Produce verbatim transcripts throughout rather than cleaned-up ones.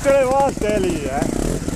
tutte le volte è lì, eh.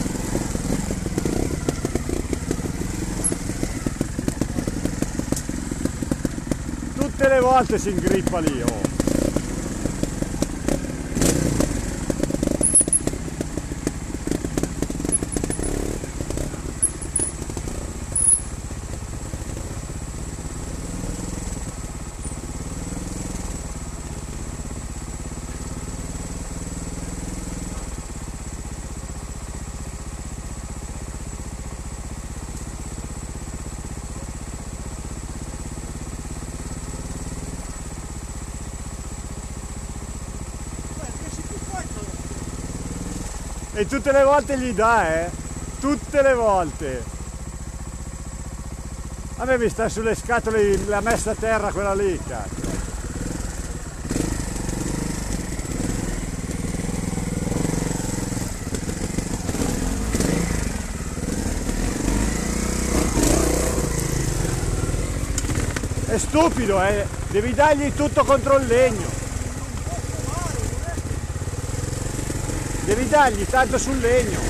Tutte le volte si ingrippa lì, oh. E tutte le volte gli dà, eh? Tutte le volte. A me mi sta sulle scatole la messa a terra quella lì, cazzo. È stupido, eh? Devi dargli tutto contro il legno. Devi dargli tanto sul legno.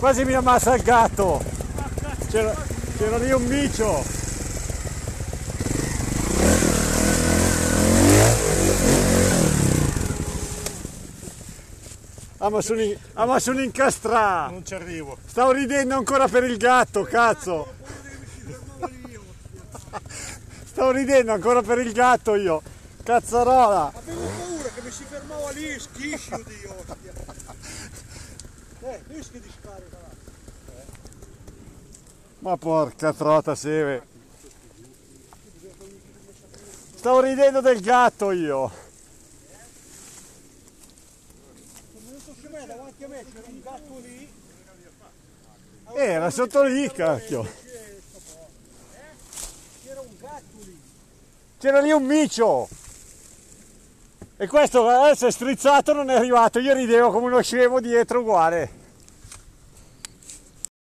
Quasi mi ammazza il gatto. C'era, c'era lì un micio. Ah ma sono, in, ah, ma sono incastrato. Non ci arrivo. Stavo ridendo ancora per il gatto, cazzo. Stavo ridendo ancora per il gatto io. Cazzarola. Avevo paura che mi si fermava lì, schiscio di ostia. Eh, rischio di scarica là. Ma porca trota seve. Stavo ridendo del gatto io. Sono venuto su me, davanti a me c'era un gatto lì. Eh, era sotto lì, cacchio. C'era un gatto lì. C'era lì un micio. E questo adesso è strizzato, non è arrivato. Io ridevo come uno scemo dietro uguale.